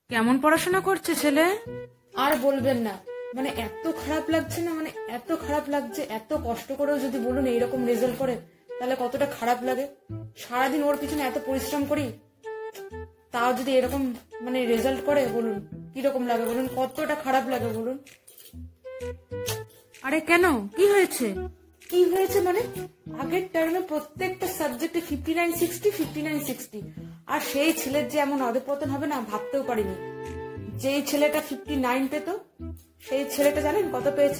কেমন পড়াশোনা করছে ছেলে? আর বলবেন না, মানে এত খারাপ লাগছে না, মানে এত খারাপ লাগছে। এত কষ্ট করেও যদি বলুন এইরকম রেজাল্ট করে তাহলে কতটা খারাপ লাগে। সারাদিন ওর পিছনে এত পরিশ্রম করি, তাও যদি এরকম মানে রেজাল্ট করে বলুন কিরকম লাগে বলুন, কতটা খারাপ লাগে বলুন। আরে কেন, কি হয়েছে? কি হয়েছে মানে আগের টার্মে প্রত্যেকটা সাবজেক্টে 59-60 আর সেই ছেলের যে এমন অধঃপতন হবে না ভাবতেও পারিনি। যেই ছেলেটা 59 পেত সেই ছেলেটা জানেন কত পেয়েছে?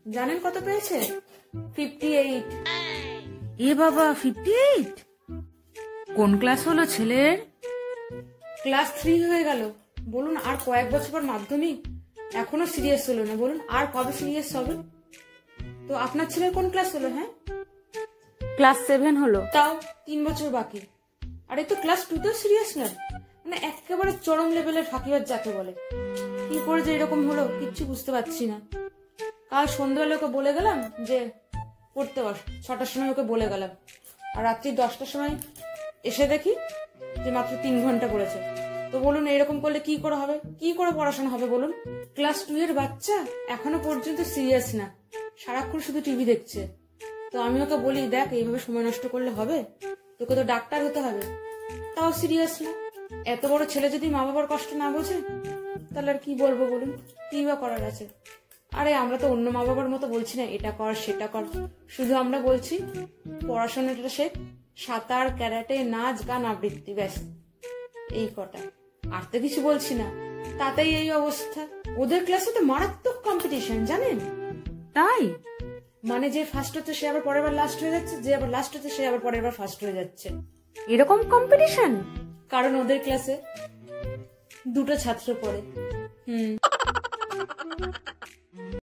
58। এ বাবা, 58? কোন ক্লাস হলো ছেলের? ক্লাস 3 হয়ে গেল বলুন। আর কয়েক বছর পর মাধ্যমিক, এখনো সিরিয়াস হলো না বলুন। আর কবে সিরিয়াস হবে? তো আপনার ছেলের কোন ক্লাস হলো? হ্যাঁ, ক্লাস 7 হলো। তাও 3 বছর বাকি। আর এই তো ক্লাস 2তেও সিরিয়াস না, মানে একেবারে চরম লেভেলের ফাঁকিবাজ যাকে বলে। কি করে যে এরকম হলো কিচ্ছু বুঝতে পারছি না। কাল সন্ধ্যাবেলা ওকে বলে গেলাম যে পড়তে বস, 6টার সময় ওকে বলে গেলাম, আর রাত্রি 10টার সময় এসে দেখি যে মাত্র 3 ঘন্টা পড়েছে। তো বলুন এরকম করলে কি করে হবে? কি করে পড়াশোনা হবে বলুন? ক্লাস 2 এর বাচ্চা এখনো পর্যন্ত সিরিয়াস না, সারাক্ষণ শুধু টিভি দেখছে। তো আমি ওকে বলি, দেখ এইভাবে সময় নষ্ট করলে হবে, তোকে তো ডাক্তার হতে হবে, তাও সিরিয়াস না। এত বড় ছেলে যদি মা বাবার কষ্ট না বোঝে তাহলে আর কি বলবো বলুন, কি বা করার আছে? আরে আমরা তো অন্য মা বাবার মতো বলছি না এটা কর সেটা কর, শুধু আমরা বলছি পড়াশোনাটা শেখ, সাঁতার, ক্যারাটে, নাচ, গান, আবৃত্তি, ব্যাস এই কটা। আর তো কিছু বলছি না, তাতেই এই অবস্থা। ওদের ক্লাসে তো মারাত্মক কম্পিটিশন জানেন। তাই? মানে যে ফার্স্ট হচ্ছে সে আবার পরের বার লাস্ট হয়ে যাচ্ছে, যে আবার লাস্ট হচ্ছে সে আবার পরের বার ফার্স্ট হয়ে যাচ্ছে। এরকম কম্পিটিশন? কারণ ওদের ক্লাসে 2টা ছাত্র পড়ে।